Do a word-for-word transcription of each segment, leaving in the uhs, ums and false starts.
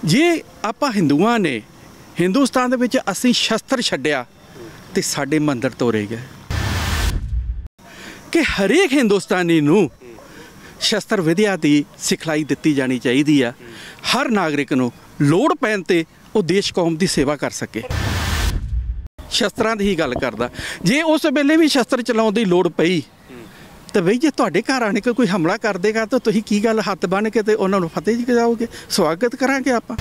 जे आपां हिंदुआं ने हिंदुस्तान दे विच असीं शस्त्र छड्डिया ते साडे मंदिर तोड़े गए कि हरेक हिंदुस्तानी नूं शस्त्र विद्या की सिखलाई दी जानी चाहिए। हर नागरिक नूं लोड़ पैण ते वो देश कौम की सेवा कर सके। शस्त्रां दी ही गल करदा, जे उस वेले भी शस्त्र चलाउण दी लोड़ पई तो बई जे तुहाडे घर आने के कोई हमला कर देगा तो तुसीं की गल हत्थ बन के ते उन्हां नूं फतेह जी जाओगे, स्वागत करांगे आपां।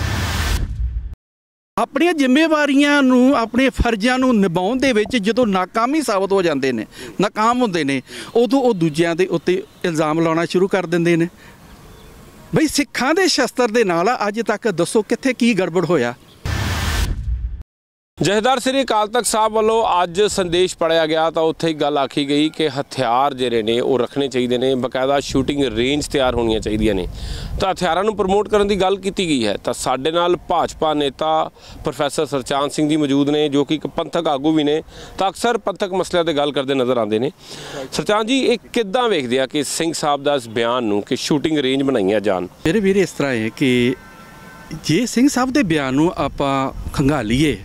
अपनी जिम्मेवारियां नूं अपने फर्जां नूं निभाउण दे विच जदों नाकामी साबित हो जाते हैं, नाकाम होंदे ने, उदों वो दूजियां दे उत्ते इल्ज़ाम लाउणा शुरू कर दिंदे ने। बई सिखां दे शस्त्र दे नाल अज तक दसो कित्थे की गड़बड़ होया। जथेदार श्री अकाल तख्त साहब वालों अज संदेश पढ़िया गया तो उत्थे गल आखी गई कि हथियार जिहड़े ने वो रखने चाहिए ने, बकायदा शूटिंग रेंज तैयार होनी चाहिए ने, तो हथियारों को प्रमोट करने की गल की गई है। तो साडे नाल भाजपा नेता प्रोफैसर सरचांद सिंह जी मौजूद ने जो कि एक पंथक आगू भी ने, तो अक्सर पंथक मसलिਆਂ ते गल करते नज़र आते हैं। सरचांद जी एक किद्दां वेखदे आ कि सिंह साहब दा इस बयान नूं कि शूटिंग रेंज बनाईयां जान? मेरे वीर इस तरह है कि जे सिंह साहब के बयान नूं आपां खंगालीए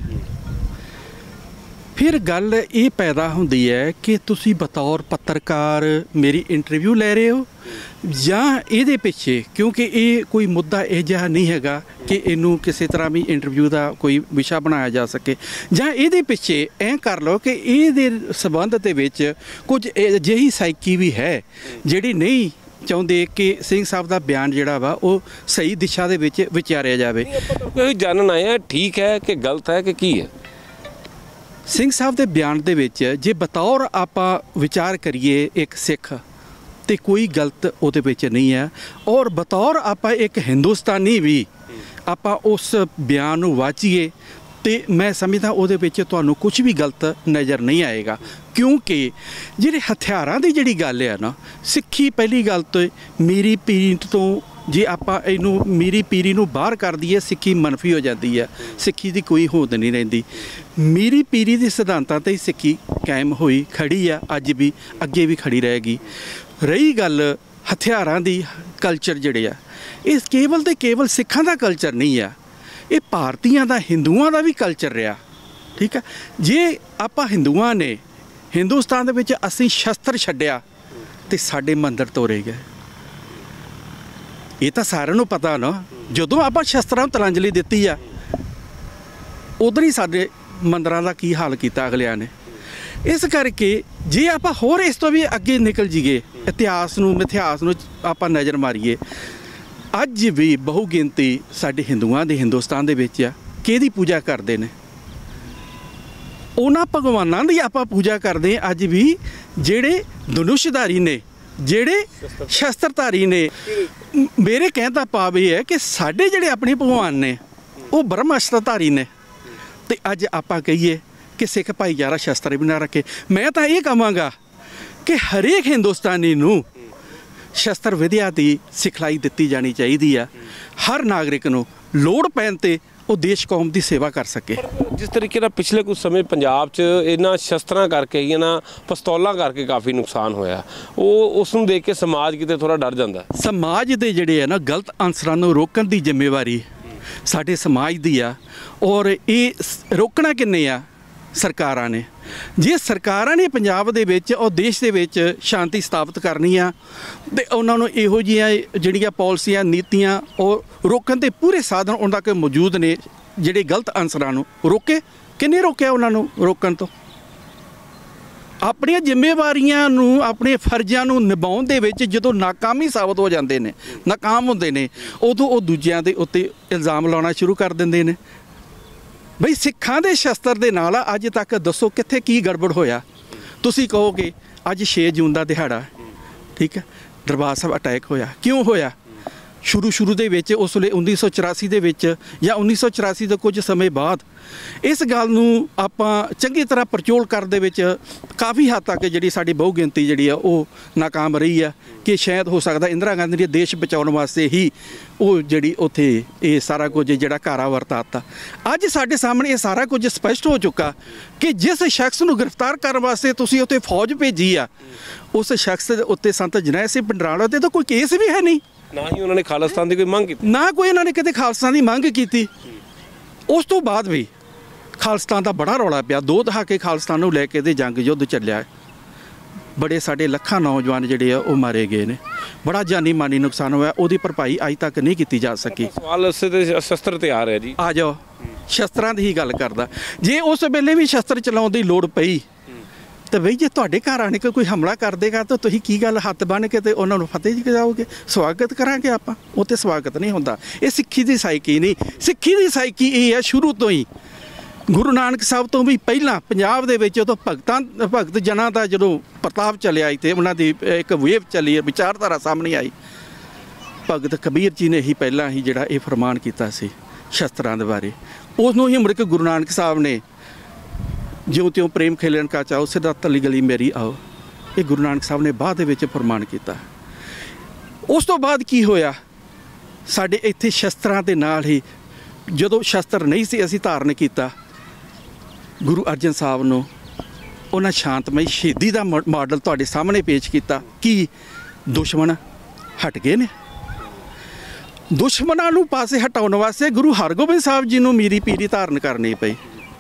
फिर गल ये पैदा होंदी है कि तुसी बतौर पत्रकार मेरी इंटरव्यू ले रहे हो ਜਾਂ ਇਹਦੇ ਪਿੱਛੇ, क्योंकि ये कोई मुद्दा ਇਹ ਜਿਹਾ नहीं हैगा कि ਇਹਨੂੰ ਕਿਸੇ ਤਰ੍ਹਾਂ भी इंटरव्यू का कोई विषा बनाया जा सके, ਜਾਂ ਇਹਦੇ ਪਿੱਛੇ ਐਂ कर लो कि ਇਹਦੇ संबंध ਦੇ ਵਿੱਚ कुछ ਅਜਿਹੀ ਸਾਈਕੀ भी है ਜਿਹੜੀ नहीं ਚਾਹੁੰਦੇ कि सिंह साहब का बयान ਜਿਹੜਾ ਵਾ ਉਹ सही दिशा ਦੇ ਵਿੱਚ ਵਿਚਾਰਿਆ ਜਾਵੇ। ਕੋਈ ਜਾਣਨ ਆਏ ठीक है कि गलत है कि की है? सिंह साहब के बयान दे विच जे बतौर आपां विचार करिए एक सिख तो कोई गलत उहदे विच नहीं है, और बतौर आपां एक हिंदुस्तानी भी आपां उस बयान नूं वाचिए तो मैं समझदा उहदे विच तुहानूं कुछ भी गलत नज़र नहीं आएगा। क्योंकि जिहड़े हथियारां दी जिहड़ी गल है ना, सिक्खी पहली गल तो मीरी पीरी तो जे आपां इहनूं मीरी पीरी नूं बाहर कर दईए सिक्खी मनफी हो जाती है, सिक्खी की कोई होंद नहीं रहिंदी। मीरी पीरी के सिद्धांतां ते सिक्खी कायम हुई खड़ी है, अज भी अगे भी खड़ी रहेगी। रही गल हथियारां दी कल्चर जिहड़े आ, इस केवल तो केवल सिखां दा कल्चर नहीं है, ये भारतीयां दा हिंदुआं दा भी कल्चर रहा। ठीक है, जे आपां हिंदुआं ने हिंदुस्तान दे विच असीं शस्त्र छड्डिया ते साडे मंदिर तोड़े गए। ये तो सारिਆਂ ਨੂੰ पता ना, ਜਦੋਂ ਆਪਾਂ ਸ਼ਸਤਰਾਂ ਨੂੰ ਤਲਾਂਜਲੀ ਦਿੱਤੀ ਆ ਉਧਰ ਹੀ ਸਾਡੇ ਮੰਦਰਾਂ ਦਾ ਕੀ ਹਾਲ ਕੀਤਾ ਅਗਲਿਆਂ ਨੇ। ਇਸ ਕਰਕੇ ਜੇ ਆਪਾਂ ਹੋਰ ਇਸ ਤੋਂ ਵੀ ਅੱਗੇ ਨਿਕਲ ਜੀਏ, ਇਤਿਹਾਸ ਨੂੰ ਮਿਥਿਹਾਸ ਨੂੰ ਆਪਾਂ ਨਜ਼ਰ ਮਾਰੀਏ, ਅੱਜ ਵੀ ਬਹੁ ਗਿਣਤੀ ਸਾਡੇ ਹਿੰਦੂਆਂ ਦੇ ਹਿੰਦੁਸਤਾਨ ਦੇ ਵਿੱਚ ਆ ਕਿਹਦੀ ਪੂਜਾ ਕਰਦੇ ਨੇ, ਉਹਨਾਂ ਭਗਵਾਨਾਂ ਦੀ ਆਪਾਂ ਪੂਜਾ ਕਰਦੇ ਹਾਂ ਅੱਜ ਵੀ ਜਿਹੜੇ ਧਨੁਸ਼ਧਾਰੀ ਨੇ, ਜਿਹੜੇ ਸ਼ਸਤਰਧਾਰੀ ਨੇ। ਮੇਰੇ ਕਹਿਣ ਦਾ ਭਾਵ ਇਹ ਹੈ ਕਿ ਸਾਡੇ ਜਿਹੜੇ ਆਪਣੇ ਭਗਵਾਨ ਨੇ ਉਹ ਬ੍ਰਹਮ ਅਸਤਰਧਾਰੀ ਨੇ, ਤੇ ਅੱਜ ਆਪਾਂ ਕਹੀਏ ਕਿ ਸਿੱਖ ਭਾਈਚਾਰਾ ਸ਼ਸਤਰ ਵੀ ਨਾ ਰੱਖੇ। ਮੈਂ ਤਾਂ ਇਹ ਕਹਾਂਗਾ ਕਿ ਹਰੇਕ ਹਿੰਦੁਸਤਾਨੀ ਨੂੰ ਸ਼ਸਤਰ ਵਿਦਿਆ ਦੀ ਸਿਖਲਾਈ ਦਿੱਤੀ ਜਾਣੀ ਚਾਹੀਦੀ ਆ। ਹਰ ਨਾਗਰਿਕ ਨੂੰ ਲੋੜ ਪੈਣ ਤੇ ਉਹ ਦੇਸ਼ ਕੌਮ ਦੀ ਸੇਵਾ ਕਰ ਸਕੇ। जिस तरीके ਨਾਲ पिछले कुछ समय पंजाब च इन्हां शस्त्रां करके ही इन्हां पिस्तौलां करके काफ़ी नुकसान होया, ਉਹ ਉਸ ਨੂੰ ਦੇਖ ਕੇ ਸਮਾਜ ਕਿਤੇ ਥੋੜਾ ਡਰ ਜਾਂਦਾ। ਸਮਾਜ ਦੇ ਜਿਹੜੇ ਆ ਨਾ ਗਲਤ ਅਨਸਰਾਂ ਨੂੰ ਰੋਕਣ ਦੀ ਜ਼ਿੰਮੇਵਾਰੀ ਸਾਡੇ ਸਮਾਜ ਦੀ ਆ, ਔਰ ਇਹ ਰੋਕਣਾ ਕਿੰਨੇ ਆ? ਸਰਕਾਰਾਂ ਨੇ। ਜੇ ਸਰਕਾਰਾਂ ਨੇ ਪੰਜਾਬ ਦੇ ਵਿੱਚ ਔਰ ਦੇਸ਼ ਦੇ ਵਿੱਚ ਸ਼ਾਂਤੀ ਸਥਾਪਿਤ ਕਰਨੀ ਆ ਤੇ ਉਹਨਾਂ ਨੂੰ ਇਹੋ ਜਿਹੀਆਂ ਜਿਹੜੀਆਂ ਪਾਲਿਸੀਆਂ ਨੀਤੀਆਂ ਉਹ ਰੋਕਣ ਦੇ ਪੂਰੇ ਸਾਧਨ ਉਹਨਾਂ ਤੱਕ ਮੌਜੂਦ ਨੇ ਜਿਹੜੇ ਗਲਤ ਅਨਸਰਾਂ ਨੂੰ ਰੋਕੇ। ਕਿੰਨੇ ਰੋਕਿਆ ਉਹਨਾਂ ਨੂੰ ਰੋਕਣ ਤੋਂ? ਆਪਣੀਆਂ ਜ਼ਿੰਮੇਵਾਰੀਆਂ ਨੂੰ ਆਪਣੇ ਫਰਜ਼ਾਂ ਨੂੰ ਨਿਭਾਉਣ ਦੇ ਵਿੱਚ ਜਦੋਂ ਨਾਕਾਮੀ ਸਾਬਤ ਹੋ ਜਾਂਦੇ ਨੇ, ਨਾਕਾਮ ਹੁੰਦੇ ਨੇ, ਉਦੋਂ ਉਹ ਦੂਜਿਆਂ ਦੇ ਉੱਤੇ ਇਲਜ਼ਾਮ ਲਾਉਣਾ ਸ਼ੁਰੂ ਕਰ ਦਿੰਦੇ ਨੇ। ਬਈ ਸਿੱਖਾਂ ਦੇ ਸ਼ਸਤਰ ਦੇ ਨਾਲ ਅੱਜ ਤੱਕ ਦੱਸੋ ਕਿੱਥੇ ਕੀ ਗੜਬੜ ਹੋਇਆ? ਤੁਸੀਂ ਕਹੋਗੇ ਅੱਜ ਛੇ ਜੂਨ ਦਾ ਦਿਹਾੜਾ, ਠੀਕ ਹੈ, ਦਰਬਾਰ ਸਾਹਿਬ ਅਟੈਕ ਹੋਇਆ। ਕਿਉਂ ਹੋਇਆ? शुरू शुरू ਦੇ ਵਿੱਚ ਉਸ ਵੇਲੇ उन्नीस सौ चौरासी ਦੇ ਵਿੱਚ ਜਾਂ उन्नीस सौ चौरासी ਦੇ ਕੁਝ ਸਮੇਂ ਬਾਅਦ ਇਸ ਗੱਲ ਨੂੰ ਆਪਾਂ ਚੰਗੀ ਤਰ੍ਹਾਂ ਪਰਚੋਲ ਕਰਨ ਦੇ ਵਿੱਚ ਕਾਫੀ ਹੱਦ ਤੱਕ ਜਿਹੜੀ ਸਾਡੀ ਬਹੁ ਗਿਣਤੀ ਜਿਹੜੀ ਆ ਉਹ ਨਾਕਾਮ ਰਹੀ ਆ ਕਿ ਸ਼ਾਇਦ ਹੋ ਸਕਦਾ ਇੰਦਰਾ ਗਾਂਧੀ ਨੇ ਦੇਸ਼ ਬਚਾਉਣ ਵਾਸਤੇ ਹੀ ਉਹ ਜਿਹੜੀ ਉੱਥੇ ਇਹ ਸਾਰਾ ਕੁਝ ਜਿਹੜਾ ਘਾਰਾ ਵਰਤਾਤਾ। ਅੱਜ ਸਾਡੇ ਸਾਹਮਣੇ ਇਹ ਸਾਰਾ ਕੁਝ ਸਪਸ਼ਟ ਹੋ ਚੁੱਕਾ ਕਿ ਜਿਸ ਸ਼ਖਸ ਨੂੰ ਗ੍ਰਿਫਤਾਰ ਕਰਨ ਵਾਸਤੇ ਤੁਸੀਂ ਉੱਥੇ ਫੌਜ ਭੇਜੀ ਆ ਉਸ ਸ਼ਖਸ ਦੇ ਉੱਤੇ ਸੰਤ ਜਰਨੈਲ ਸਿੰਘ ਭਿੰਡਰਾਂਵਾਲਾ ਤੇ ਤਾਂ ਕੋਈ ਕੇਸ ਵੀ ਹੈ ਨਹੀਂ। ਨਾ ਹੀ ਉਹਨਾਂ ਨੇ ਖਾਲਿਸਤਾਨ ਦੀ ਕੋਈ ਮੰਗ ਕੀਤੀ, ਨਾ ਕੋਈ ਇਹਨਾਂ ਨੇ ਕਿਤੇ ਖਾਲਸਾ ਦੀ ਮੰਗ ਕੀਤੀ। ਉਸ ਤੋਂ ਬਾਅਦ ਵੀ ਖਾਲਿਸਤਾਨ ਦਾ ਬੜਾ ਰੌਲਾ ਪਿਆ, ਦੋ ਦਹਾਕੇ ਖਾਲਿਸਤਾਨ ਨੂੰ ਲੈ ਕੇ ਤੇ ਜੰਗ ਯੁੱਧ ਚੱਲਿਆ। ਬੜੇ ਸਾਡੇ ਲੱਖਾਂ ਨੌਜਵਾਨ ਜਿਹੜੇ ਆ ਉਹ ਮਾਰੇ ਗਏ ਨੇ, ਬੜਾ ਜਾਨੀ ਮਾਨੀ ਨੁਕਸਾਨ ਹੋਇਆ, ਉਹਦੀ ਭਰਪਾਈ ਅੱਜ ਤੱਕ ਨਹੀਂ ਕੀਤੀ ਜਾ ਸਕੀ। ਸਵਾਲ ਉਸੇ ਤੇ ਸ਼ਸਤਰ ਤਿਆਰ ਹੈ ਜੀ, ਆ ਜਾਓ ਸ਼ਸਤਰਾਂ ਦੀ ਹੀ ਗੱਲ ਕਰਦਾ। ਜੇ ਉਸ ਵੇਲੇ ਵੀ ਸ਼ਸਤਰ ਚਲਾਉਣ ਦੀ ਲੋੜ ਪਈ ਤਾਂ ਬਈ ਜੇ ਤੁਹਾਡੇ ਘਰ ਆਣ ਕੇ ਕੋਈ ਹਮਲਾ ਕਰ ਦੇਗਾ ਤਾਂ ਤੁਸੀਂ ਕੀ ਗੱਲ ਹੱਥ ਬੰਨ੍ਹ ਕੇ ਤੇ ਉਹਨਾਂ ਨੂੰ ਫਤਿਹ ਜੀ ਜਾਓਗੇ, ਸਵਾਗਤ ਕਰਾਂਗੇ ਆਪਾਂ? ਉਹ ਤੇ ਸਵਾਗਤ ਨਹੀਂ ਹੁੰਦਾ। ਇਹ ਸਿੱਖੀ ਦੀ ਸਾਈਕੀ ਨਹੀਂ, ਸਿੱਖੀ ਦੀ ਸਾਈਕੀ ਇਹ ਹੈ ਸ਼ੁਰੂ ਤੋਂ ਹੀ। ਗੁਰੂ ਨਾਨਕ ਸਾਹਿਬ ਤੋਂ ਵੀ ਪਹਿਲਾਂ ਪੰਜਾਬ ਦੇ ਵਿੱਚ ਉਦੋਂ ਭਗਤਾਂ ਭਗਤ ਜਨਾਂ ਦਾ ਜਦੋਂ ਪ੍ਰਤਾਪ ਚੱਲਿਆ ਤੇ ਉਹਨਾਂ ਦੀ ਇੱਕ ਵੇਵ ਚੱਲੀ, ਵਿਚਾਰਧਾਰਾ ਸਾਹਮਣੇ ਆਈ। ਭਗਤ ਕਬੀਰ ਜੀ ਨੇ ਹੀ ਪਹਿਲਾਂ ਹੀ ਜਿਹੜਾ ਇਹ ਫਰਮਾਨ ਕੀਤਾ ਸੀ ਸ਼ਸਤਰਾਂ ਦੇ ਬਾਰੇ, ਉਸ ਨੂੰ ਹੀ ਮੁੜ ਕੇ ਗੁਰੂ ਨਾਨਕ ਸਾਹਿਬ ਨੇ ਜਿਉਂ ਤਿਉਂ ਪ੍ਰੇਮ ਖੇਲਣ ਕਾ ਚਾਓ ਸਿੱਧਾ ਤਲੀ ਗਲੀ ਮੇਰੀ ਆਓ, ਇਹ ਗੁਰੂ ਨਾਨਕ ਸਾਹਿਬ ਨੇ ਬਾਅਦ ਦੇ ਵਿੱਚ ਫਰਮਾਨ ਕੀਤਾ। ਉਸ ਤੋਂ ਬਾਅਦ ਕੀ ਹੋਇਆ, ਸਾਡੇ ਇੱਥੇ ਸ਼ਸਤਰਾਂ ਦੇ ਨਾਲ ਹੀ ਜਦੋਂ ਸ਼ਸਤਰ ਨਹੀਂ ਸੀ ਅਸੀਂ ਧਾਰਨ ਕੀਤਾ, ਗੁਰੂ ਅਰਜਨ ਸਾਹਿਬ ਨੂੰ ਉਹਨਾਂ ਸ਼ਾਂਤਮਈ ਸ਼ਹੀਦੀ ਦਾ ਮਾਡਲ ਤੁਹਾਡੇ ਸਾਹਮਣੇ ਪੇਸ਼ ਕੀਤਾ। ਕੀ ਦੁਸ਼ਮਣ ਹਟ ਗਏ ਨੇ? ਦੁਸ਼ਮਣਾਂ ਨੂੰ ਪਾਸੇ ਹਟਾਉਣ ਵਾਸਤੇ ਗੁਰੂ ਹਰਗੋਬਿੰਦ ਸਾਹਿਬ ਜੀ ਨੂੰ ਮੀਰੀ ਪੀਰੀ ਧਾਰਨ ਕਰਨੀ ਪਈ।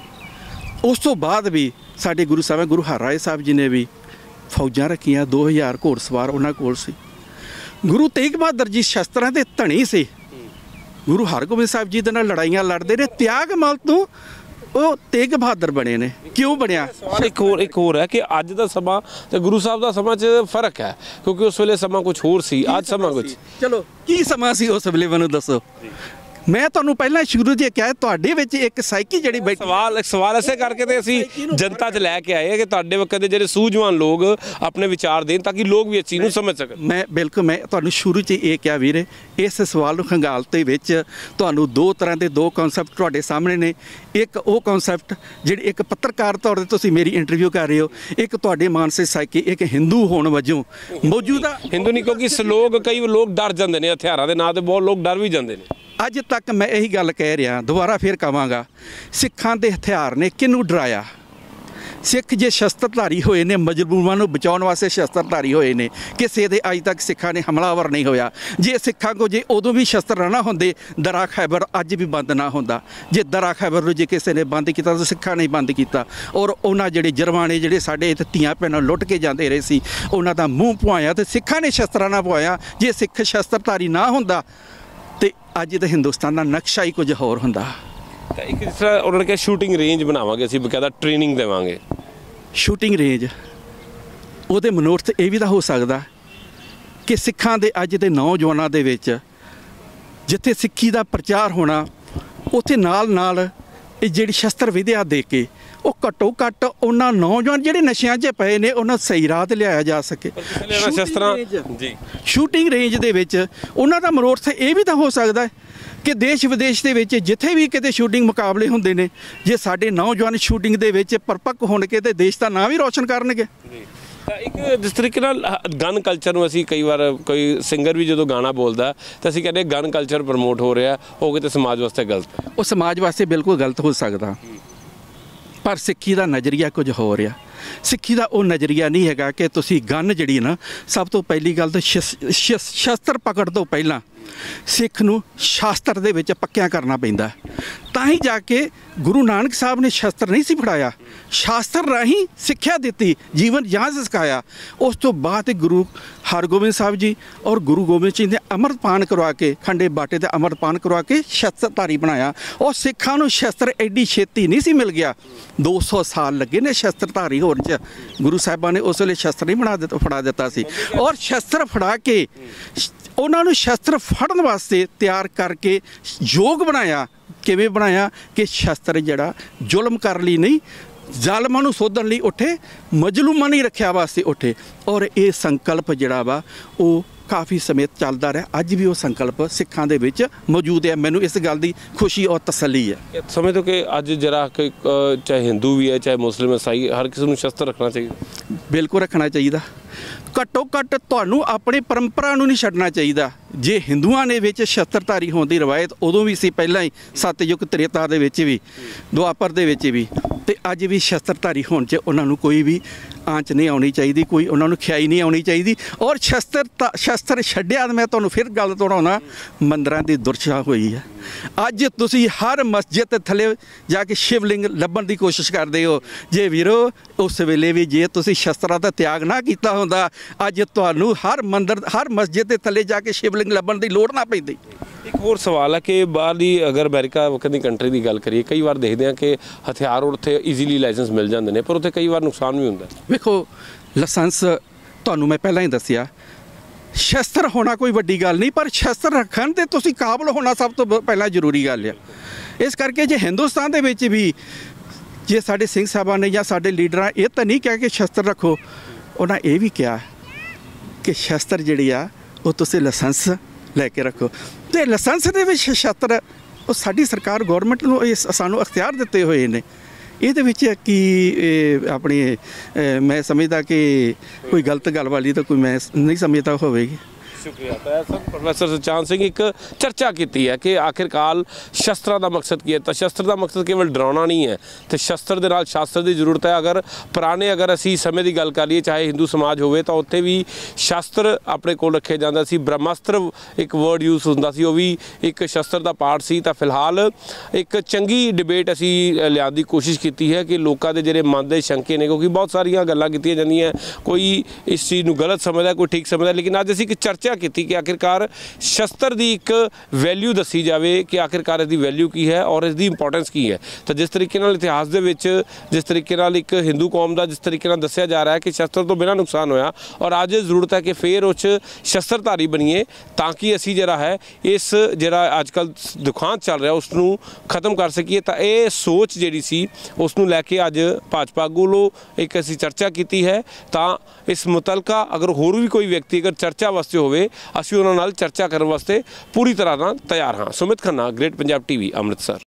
ਉਸ ਤੋਂ ਬਾਅਦ ਵੀ ਸਾਡੇ ਗੁਰੂ ਸਾਹਿਬ ਗੁਰੂ ਹਰਰਾਏ ਸਾਹਿਬ ਜੀ ਨੇ ਵੀ ਫੌਜਾਂ ਰੱਖੀਆਂ, ਦੋ ਹਜ਼ਾਰ ਘੋੜਸਵਾਰ ਉਹਨਾਂ ਕੋਲ ਸੀ। ਗੁਰੂ ਤੇਗ ਬਹਾਦਰ ਜੀ ਸ਼ਸਤਰਾਂ ਦੇ ਧਣੀ ਸੀ, ਗੁਰੂ ਹਰਗੋਬਿੰਦ ਸਾਹਿਬ ਜੀ ਦੇ ਨਾਲ ਲੜਾਈਆਂ ਲੜਦੇ ਨੇ, ਤਿਆਗ ਮਲ ਤੋਂ ਉਹ ਤੇਗ ਬਹਾਦਰ ਬਣੇ ਨੇ। ਕਿਉਂ ਬਣਿਆ? ਇੱਕ ਹੋਰ ਇੱਕ ਹੋਰ ਹੈ ਕਿ ਅੱਜ ਦਾ ਸਮਾਂ ਤੇ ਗੁਰੂ ਸਾਹਿਬ ਦਾ ਸਮਾਂ 'ਚ ਫਰਕ ਹੈ, ਕਿਉਂਕਿ ਉਸ ਵੇਲੇ ਸਮਾਂ ਕੁਝ ਹੋਰ ਸੀ, ਅੱਜ ਸਮਾਂ ਕੁਝ। ਚਲੋ ਕੀ ਸਮਾਂ ਸੀ ਉਸ ਵੇਲੇ ਮੈਨੂੰ ਦੱਸੋ। ਮੈਂ ਤੁਹਾਨੂੰ ਪਹਿਲਾਂ ਸ਼ੁਰੂ 'ਚ ਕਿਹਾ ਤੁਹਾਡੇ ਵਿੱਚ ਇੱਕ ਸਾਈਕੀ ਜਿਹੜੀ ਬੈਠੀ। ਸਵਾਲ ਸਵਾਲ ਐਸੇ ਕਰਕੇ ਤੇ ਅਸੀਂ ਜਨਤਾ 'ਚ ਲੈ ਕੇ ਆਏ ਕਿ ਤੁਹਾਡੇ ਵਕਤ ਦੇ ਜਿਹੜੇ ਸੂਝਵਾਨ ਲੋਕ ਆਪਣੇ ਵਿਚਾਰ ਦੇਣ ਤਾਂ ਕਿ ਲੋਕ ਵੀ ਇਸ ਚੀਜ਼ ਨੂੰ ਸਮਝ ਸਕਣ। ਮੈਂ ਬਿਲਕੁਲ ਮੈਂ ਤੁਹਾਨੂੰ ਸ਼ੁਰੂ 'ਚ ਇਹ ਕਿਹਾ ਵੀਰੇ, ਇਸ ਸਵਾਲ ਨੂੰ ਖੰਗਾਲਤੇ ਵਿੱਚ ਤੁਹਾਨੂੰ ਦੋ ਤਰ੍ਹਾਂ ਦੇ ਦੋ ਕਨਸੈਪਟ ਤੁਹਾਡੇ ਸਾਹਮਣੇ ਨੇ। ਇੱਕ ਉਹ ਕਨਸੈਪਟ ਜਿਹੜੀ ਇੱਕ ਪੱਤਰਕਾਰ ਤੌਰ 'ਤੇ ਤੁਸੀਂ ਮੇਰੀ ਇੰਟਰਵਿਊ ਕਰ ਰਹੇ ਹੋ, ਇੱਕ ਤੁਹਾਡੇ ਮਾਨਸਿਕ ਸਾਈਕੀ ਇੱਕ ਹਿੰਦੂ ਹੋਣ ਵਜੋਂ ਮੌਜੂਦਾ ਹਿੰਦੂ ਨਹੀਂ, ਕਿਉਂਕਿ ਲੋਕ ਕਈ ਲੋਕ ਡਰ ਜਾਂਦੇ ਨੇ ਹਥਿਆਰਾਂ ਦੇ ਨਾਂ ਤੇ, ਬਹੁਤ ਲੋਕ ਡਰ ਵੀ ਜਾਂਦੇ ਨੇ। ਅੱਜ ਤੱਕ ਮੈਂ ਇਹੀ ਗੱਲ ਕਹਿ ਰਿਹਾ, ਦੁਬਾਰਾ ਫੇਰ ਕਹਾਂਗਾ, ਸਿੱਖਾਂ ਦੇ ਹਥਿਆਰ ਨੇ ਕਿਹਨੂੰ ਡਰਾਇਆ? ਸਿੱਖ ਜੇ ਸ਼ਸਤਰਧਾਰੀ ਹੋਏ ਨੇ, ਮਜਲੂਮਾਂ ਨੂੰ ਬਚਾਉਣ ਵਾਸਤੇ ਸ਼ਸਤਰਧਾਰੀ ਹੋਏ ਨੇ, ਕਿਸੇ ਦੇ ਅੱਜ ਤੱਕ ਸਿੱਖਾਂ ਨੇ ਹਮਲਾਵਰ ਨਹੀਂ ਹੋਇਆ। ਜੇ ਸਿੱਖਾਂ ਕੋ ਜੇ ਉਦੋਂ ਵੀ ਸ਼ਸਤਰ ਨਾ ਹੁੰਦੇ, ਦਰਾ ਖੈਬਰ ਅੱਜ ਵੀ ਬੰਦ ਨਾ ਹੁੰਦਾ। ਜੇ ਦਰਾ ਖੈਬਰ ਨੂੰ ਜੇ ਕਿਸੇ ਨੇ ਬੰਦ ਕੀਤਾ ਤਾਂ ਸਿੱਖਾਂ ਨੇ ਬੰਦ ਕੀਤਾ। ਔਰ ਉਹਨਾਂ ਜਿਹੜੇ ਜਰਮਾਨੇ ਜਿਹੜੇ ਸਾਡੇ ਇੱਥੇ ਧੀਆਂ ਭੈਣਾਂ ਲੁੱਟ ਕੇ ਜਾਂਦੇ ਰਹੇ ਸੀ, ਉਹਨਾਂ ਦਾ ਮੂੰਹ ਪੁਆਇਆ ਤੇ ਸਿੱਖਾਂ ਨੇ ਸ਼ਸਤਰਾਂ ਨਾਲ ਪੁਆਇਆ। ਜੇ ਸਿੱਖ ਸ਼ਸਤਰਧਾਰੀ ਨਾ ਹੁੰਦਾ ਤੇ ਅੱਜ ਦਾ ਹਿੰਦੁਸਤਾਨ ਦਾ ਨਕਸ਼ਾ ਹੀ ਕੁਝ ਹੋਰ ਹੁੰਦਾ। ਤਾਂ ਇੱਕ ਜਿਸ ਤਰ੍ਹਾਂ ਉਹਨਾਂ ਨੇ ਕਿਹਾ ਸ਼ੂਟਿੰਗ ਰੇਂਜ ਬਣਾਵਾਂਗੇ ਅਸੀਂ, ਬਕਾਇਦਾ ਟ੍ਰੇਨਿੰਗ ਦੇਵਾਂਗੇ। ਸ਼ੂਟਿੰਗ ਰੇਂਜ ਉਹਦੇ ਮਨੋਰਥ ਇਹ ਵੀ ਤਾਂ ਹੋ ਸਕਦਾ ਕਿ ਸਿੱਖਾਂ ਦੇ ਅੱਜ ਦੇ ਨੌਜਵਾਨਾਂ ਦੇ ਵਿੱਚ ਜਿੱਥੇ ਸਿੱਖੀ ਦਾ ਪ੍ਰਚਾਰ ਹੋਣਾ, ਉੱਥੇ ਨਾਲ ਨਾਲ ਇਹ ਜਿਹੜੀ ਸ਼ਸਤਰ ਵਿਦਿਆ ਦੇ ਕੇ ਉਹ ਘੱਟੋ ਘੱਟ ਉਹਨਾਂ ਨੌਜਵਾਨ ਜਿਹੜੇ ਨਸ਼ਿਆਂ 'ਚ ਪਏ ਨੇ ਉਹਨਾਂ ਸਹੀ ਰਾਹ 'ਤੇ ਲਿਆਇਆ ਜਾ ਸਕੇ। ਸ਼ਸਤਰਾਂ ਜੀ ਸ਼ੂਟਿੰਗ ਰੇਂਜ ਦੇ ਵਿੱਚ ਉਹਨਾਂ ਦਾ ਮਨੋਰਥ ਇਹ ਵੀ ਤਾਂ ਹੋ ਸਕਦਾ ਹੈ ਕਿ ਦੇਸ਼ ਵਿਦੇਸ਼ ਦੇ ਵਿੱਚ ਜਿੱਥੇ ਵੀ ਕਿਤੇ ਸ਼ੂਟਿੰਗ ਮੁਕਾਬਲੇ ਹੁੰਦੇ ਨੇ, ਜੇ ਸਾਡੇ ਨੌਜਵਾਨ ਸ਼ੂਟਿੰਗ ਦੇ ਵਿੱਚ ਪਰਪੱਕ ਹੋਣਗੇ ਤੇ ਦੇਸ਼ ਦਾ ਨਾਂ ਵੀ ਰੋਸ਼ਨ ਕਰਨਗੇ। ਤਾਂ ਇੱਕ ਜਿਸ ਤਰੀਕੇ ਨਾਲ ਗਨ ਕਲਚਰ ਨੂੰ ਅਸੀਂ ਕਈ ਵਾਰ ਕੋਈ ਸਿੰਗਰ ਵੀ ਜਦੋਂ ਗਾਣਾ ਬੋਲਦਾ ਤਾਂ ਅਸੀਂ ਕਹਿੰਦੇ ਗਨ ਕਲਚਰ ਪ੍ਰਮੋਟ ਹੋ ਰਿਹਾ, ਉਹ ਕਿਤੇ ਸਮਾਜ ਵਾਸਤੇ ਗਲਤ। ਉਹ ਸਮਾਜ ਵਾਸਤੇ ਬਿਲਕੁਲ ਗਲਤ ਹੋ ਸਕਦਾ, ਪਰ ਸਿੱਖੀ ਦਾ ਨਜ਼ਰੀਆ ਕੁਝ ਹੋ ਰਿਹਾ। ਸਿੱਖੀ ਦਾ ਉਹ ਨਜ਼ਰੀਆ ਨਹੀਂ ਹੈਗਾ ਕਿ ਤੁਸੀਂ ਗਨ ਜਿਹੜੀ ਨਾ, ਸਭ ਤੋਂ ਪਹਿਲੀ ਗੱਲ ਤਾਂ ਸ਼ਸਤਰ ਪਕੜ ਤੋਂ ਪਹਿਲਾਂ ਸਿੱਖ ਨੂੰ ਸ਼ਾਸਤਰ ਦੇ ਵਿੱਚ ਪੱਕਿਆਂ ਕਰਨਾ ਪੈਂਦਾ, ਤਾਂ ਹੀ ਜਾ ਕੇ ਗੁਰੂ ਨਾਨਕ ਸਾਹਿਬ ਨੇ ਸ਼ਸਤਰ ਨਹੀਂ ਸੀ ਫੜਾਇਆ, ਸ਼ਾਸਤਰ ਰਾਹੀਂ ਸਿੱਖਿਆ ਦਿੱਤੀ, ਜੀਵਨ ਜਾਂਚ ਸਿਖਾਇਆ। ਉਸ ਤੋਂ ਬਾਅਦ ਗੁਰੂ ਹਰਗੋਬਿੰਦ ਸਾਹਿਬ ਜੀ ਔਰ ਗੁਰੂ ਗੋਬਿੰਦ ਸਿੰਘ ਨੇ ਅੰਮ੍ਰਿਤਪਾਨ ਕਰਵਾ ਕੇ, ਖੰਡੇ ਬਾਟੇ ਦਾ ਅੰਮ੍ਰਿਤਪਾਨ ਕਰਵਾ ਕੇ ਸ਼ਸਤਰਧਾਰੀ ਬਣਾਇਆ। ਉਹ ਸਿੱਖਾਂ ਨੂੰ ਸ਼ਸਤਰ ਐਡੀ ਛੇਤੀ ਨਹੀਂ ਸੀ ਮਿਲ ਗਿਆ, ਦੋ ਸੌ ਸਾਲ ਲੱਗੇ ਨੇ ਸ਼ਸਤਰਧਾਰੀ ਹੋਣ 'ਚ। ਗੁਰੂ ਸਾਹਿਬਾਂ ਨੇ ਉਸ ਵੇਲੇ ਸ਼ਸਤਰ ਨਹੀਂ ਬਣਾ ਦਿੱਤਾ ਫੜਾ ਦਿੱਤਾ ਸੀ, ਔਰ ਸ਼ਸਤਰ ਫੜਾ ਕੇ ਉਹਨਾਂ ਨੂੰ ਸ਼ਸਤਰ ਫੜਨ ਵਾਸਤੇ ਤਿਆਰ ਕਰਕੇ ਯੋਗ ਬਣਾਇਆ। ਕਿਵੇਂ ਬਣਾਇਆ ਕਿ ਸ਼ਸਤਰ ਜਿਹੜਾ ਜ਼ੁਲਮ ਕਰਨ ਲਈ ਨਹੀਂ, ਜ਼ਾਲਮਾਂ ਨੂੰ ਸੋਧਣ ਲਈ ਉੱਠੇ, ਮਜਲੂਮਾਂ ਨਹੀਂ ਰੱਖਿਆ ਵਾਸਤੇ ਉੱਠੇ। ਔਰ ਇਹ ਸੰਕਲਪ ਜਿਹੜਾ ਵਾ ਉਹ ਕਾਫੀ ਸਮੇਂ ਚੱਲਦਾ ਰਿਹਾ, ਅੱਜ ਵੀ ਉਹ ਸੰਕਲਪ ਸਿੱਖਾਂ ਦੇ ਵਿੱਚ ਮੌਜੂਦ ਹੈ। ਮੈਨੂੰ ਇਸ ਗੱਲ ਦੀ ਖੁਸ਼ੀ ਔਰ ਤਸੱਲੀ ਹੈ। ਸਮੇਂ ਤੋਂ ਕਿ ਅੱਜ ਜਿਹੜਾ ਕਿ ਚਾਹੇ ਹਿੰਦੂ ਵੀ ਹੈ ਚਾਹੇ ਮੁਸਲਿਮ ਈਸਾਈ, ਹਰ ਕਿਸੇ ਨੂੰ ਸ਼ਸਤਰ ਰੱਖਣਾ ਚਾਹੀਦਾ। ਬਿਲਕੁਲ ਰੱਖਣਾ ਚਾਹੀਦਾ। ਘੱਟੋ ਘੱਟ ਤੁਹਾਨੂੰ ਆਪਣੀ ਪਰੰਪਰਾ ਨੂੰ ਨਹੀਂ ਛੱਡਣਾ ਚਾਹੀਦਾ। ਜੇ ਹਿੰਦੂਆਂ ਨੇ ਵਿੱਚ ਸ਼ਸਤਰਧਾਰੀ ਹੋਣ ਦੀ ਰਵਾਇਤ ਉਦੋਂ ਵੀ ਸੀ, ਪਹਿਲਾਂ ਹੀ ਸਤਯੁਗ ਤ੍ਰੇਤਾ ਦੇ ਵਿੱਚ ਵੀ, ਦੁਆਪਰ ਦੇ ਵਿੱਚ ਵੀ, ਤੇ ਅੱਜ ਵੀ ਸ਼ਸਤਰਧਾਰੀ ਹੋਣ 'ਚ ਉਹਨਾਂ ਨੂੰ ਕੋਈ ਵੀ ਆਂਚ ਨਹੀਂ ਆਉਣੀ ਚਾਹੀਦੀ, ਕੋਈ ਉਹਨਾਂ ਨੂੰ ਖਿਆਈ ਨਹੀਂ ਆਉਣੀ ਚਾਹੀਦੀ। ਔਰ ਸ਼ਸਤਰ ਸ਼ਸਤਰ ਛੱਡਿਆ, ਮੈਂ ਤੁਹਾਨੂੰ ਫਿਰ ਗੱਲ ਦੁਹਰਾਉਣਾ, ਮੰਦਰਾਂ ਦੀ ਦੁਰਦਸ਼ਾ ਹੋਈ ਹੈ। ਅੱਜ ਤੁਸੀਂ ਹਰ ਮਸਜਿਦ ਦੇ ਥੱਲੇ ਜਾ ਕੇ ਸ਼ਿਵਲਿੰਗ ਲੱਭਣ ਦੀ ਕੋਸ਼ਿਸ਼ ਕਰਦੇ ਹੋ। ਜੇ ਵੀਰੋ ਉਸ ਵੇਲੇ ਵੀ ਜੇ ਤੁਸੀਂ ਸ਼ਸਤਰਾਂ ਦਾ ਤਿਆਗ ਨਾ ਕੀਤਾ ਹੁੰਦਾ, ਅੱਜ ਤੁਹਾਨੂੰ ਹਰ ਮੰਦਰ ਹਰ ਮਸਜਿਦ ਦੇ ਥੱਲੇ ਜਾ ਕੇ ਸ਼ਿਵਲਿੰਗ ਲੱਭਣ ਦੀ ਲੋੜ ਨਾ ਪੈਂਦੀ। ਇੱਕ ਹੋਰ ਸਵਾਲ ਹੈ ਕਿ ਬਾਹਰਲੀ ਅਗਰ ਅਮਰੀਕਾ ਵਕਤ ਦੀ ਕੰਟਰੀ ਦੀ ਗੱਲ ਕਰੀਏ, ਕਈ ਵਾਰ ਦੇਖਦੇ ਹਾਂ ਕਿ ਹਥਿਆਰ ਉੱਥੇ ਈਜ਼ੀਲੀ ਲਾਇਸੈਂਸ ਮਿਲ ਜਾਂਦੇ ਨੇ, ਪਰ ਉੱਥੇ ਕਈ ਵਾਰ ਨੁਕਸਾਨ ਵੀ ਹੁੰਦਾ। ਵੇਖੋ, ਲਾਇਸੈਂਸ ਤੁਹਾਨੂੰ ਮੈਂ ਪਹਿਲਾਂ ਹੀ ਦੱਸਿਆ, ਸ਼ਸਤਰ ਹੋਣਾ ਕੋਈ ਵੱਡੀ ਗੱਲ ਨਹੀਂ, ਪਰ ਸ਼ਸਤਰ ਰੱਖਣ ਤੇ ਤੁਸੀਂ ਕਾਬਲ ਹੋਣਾ ਸਭ ਤੋਂ ਪਹਿਲਾਂ ਜ਼ਰੂਰੀ ਗੱਲ ਆ। ਇਸ ਕਰਕੇ ਜੇ ਹਿੰਦੁਸਤਾਨ ਦੇ ਵਿੱਚ ਵੀ ਜੇ ਸਾਡੇ ਸਿੰਘ ਸਾਹਿਬਾਨ ਨੇ ਜਾਂ ਸਾਡੇ ਲੀਡਰਾਂ ਇਹ ਤਾਂ ਨਹੀਂ ਕਿਹਾ ਕਿ ਸ਼ਸਤਰ ਰੱਖੋ, ਉਹਨਾਂ ਇਹ ਵੀ ਕਿਹਾ ਕਿ ਸ਼ਸਤਰ ਜਿਹੜੀ ਆ ਉਹ ਤੁਸੀਂ ਲਾਇਸੈਂਸ ਲੈ ਕੇ ਰੱਖੋ। ਤੇ ਲਾਇਸੈਂਸ ਦੇ ਵਿੱਚ ਸ਼ਸਤਰ ਉਹ ਸਾਡੀ ਸਰਕਾਰ ਗੌਰਮੈਂਟ ਨੂੰ ਇਹ ਸਾਨੂੰ ਅਖਤਿਆਰ ਦਿੱਤੇ ਹੋਏ ਨੇ। ਇਹਦੇ ਵਿੱਚ ਕੀ ਆਪਣੀ ਮੈਂ ਸਮਝਦਾ ਕਿ ਕੋਈ ਗਲਤ ਗੱਲ ਵਾਲੀ ਤਾਂ ਕੋਈ ਮੈਂ ਨਹੀਂ ਸਮਝਦਾ ਹੋਵੇਗੀ। ਸ਼ੁਕਰੀਆ। ਤਾਂ ਸਰ ਪ੍ਰੋਫੈਸਰ ਸੁਚਾਨ ਸਿੰਘ ਇੱਕ ਚਰਚਾ ਕੀਤੀ ਹੈ ਕਿ ਆਖਿਰਕਾਰ ਸ਼ਸਤਰਾਂ ਦਾ ਮਕਸਦ ਕੀ ਹੈ। ਤਾਂ ਸ਼ਸਤਰ ਦਾ ਮਕਸਦ ਕੇਵਲ ਡਰਾਉਣਾ ਨਹੀਂ ਹੈ, ਤੇ ਸ਼ਸਤਰ ਦੇ ਨਾਲ ਸ਼ਾਸਤਰ ਦੀ ਜ਼ਰੂਰਤ ਹੈ। ਅਗਰ ਪੁਰਾਣੇ ਅਗਰ ਅਸੀਂ ਸਮੇਂ ਦੀ ਗੱਲ ਕਰ ਲਈਏ, ਚਾਹੇ ਹਿੰਦੂ ਸਮਾਜ ਹੋਵੇ, ਤਾਂ ਉੱਥੇ ਵੀ ਸ਼ਸਤਰ ਆਪਣੇ ਕੋਲ ਰੱਖਿਆ ਜਾਂਦਾ ਸੀ। ਬ੍ਰਹਮਾਸਤਰ ਇੱਕ ਵਰਡ ਯੂਜ਼ ਹੁੰਦਾ ਸੀ, ਉਹ ਵੀ ਇੱਕ ਸ਼ਸਤਰ ਦਾ ਪਾਰਟ ਸੀ। ਤਾਂ ਫਿਲਹਾਲ ਇੱਕ ਚੰਗੀ ਡਿਬੇਟ ਅਸੀਂ ਲਿਆਉਣ ਦੀ ਕੋਸ਼ਿਸ਼ ਕੀਤੀ ਹੈ ਕਿ ਲੋਕਾਂ ਦੇ ਜਿਹੜੇ ਮਨ ਦੇ ਸ਼ੰਕੇ ਨੇ, ਕਿਉਂਕਿ ਬਹੁਤ ਸਾਰੀਆਂ ਗੱਲਾਂ ਕੀਤੀਆਂ ਜਾਂਦੀਆਂ, ਕੋਈ ਇਸ ਚੀਜ਼ ਨੂੰ ਗਲਤ ਸਮਝਦਾ, ਕੋਈ ਠੀਕ ਸਮਝਦਾ, ਲੇਕਿਨ ਅੱਜ ਅਸੀਂ ਇੱਕ ਚਰਚਾ ਕੀਤੀ ਕਿ ਆਖਿਰਕਾਰ ਸ਼ਸਤਰ ਦੀ ਇੱਕ ਵੈਲਿਊ ਦੱਸੀ ਜਾਵੇ ਕਿ ਆਖਿਰਕਾਰ ਇਸ ਦੀ ਵੈਲਿਊ ਕੀ ਹੈ ਔਰ ਇਸ ਦੀ ਇੰਪੋਰਟੈਂਸ ਕੀ ਹੈ। ਤਾਂ ਜਿਸ ਤਰੀਕੇ ਨਾਲ ਇਤਿਹਾਸ ਦੇ ਵਿੱਚ ਜਿਸ ਤਰੀਕੇ ਨਾਲ ਇੱਕ ਹਿੰਦੂ ਕੌਮ ਦਾ ਜਿਸ ਤਰੀਕੇ ਨਾਲ ਦੱਸਿਆ ਜਾ ਰਿਹਾ ਹੈ ਕਿ ਸ਼ਸਤਰ ਤੋਂ ਬਿਨਾਂ ਨੁਕਸਾਨ ਹੋਇਆ, ਔਰ ਅੱਜ ਜ਼ਰੂਰਤ ਹੈ ਕਿ ਫਿਰ ਉਸ ਸ਼ਸਤਰਧਾਰੀ ਬਣੀਏ ਤਾਂ ਕਿ ਅਸੀਂ ਜਿਹੜਾ ਹੈ ਇਸ ਜਿਹੜਾ ਅੱਜ ਕੱਲ੍ਹ ਦੁਖਾਂਤ ਚੱਲ ਰਿਹਾ ਉਸ ਨੂੰ ਖਤਮ ਕਰ ਸਕੀਏ। ਤਾਂ ਇਹ ਸੋਚ ਜਿਹੜੀ ਸੀ ਉਸ ਨੂੰ ਲੈ ਕੇ ਅੱਜ ਭਾਜਪਾ ਵੱਲੋਂ ਇੱਕ ਅਸੀਂ ਚਰਚਾ ਕੀਤੀ ਹੈ। ਤਾਂ ਇਸ ਮੁਤਲਕਾ ਅਗਰ ਹੋਰ ਵੀ ਕੋਈ ਵਿਅਕਤੀ ਅਗਰ ਚਰਚਾ ਵਾਸਤੇ ਹੋਵੇ, ਅਸੀਂ ਉਹਨਾਂ ਨਾਲ ਚਰਚਾ ਕਰਨ ਵਾਸਤੇ ਪੂਰੀ ਤਰ੍ਹਾਂ ਨਾਲ ਤਿਆਰ ਹਾਂ। Sumit Khanna, great Punjab TV, Amritsar.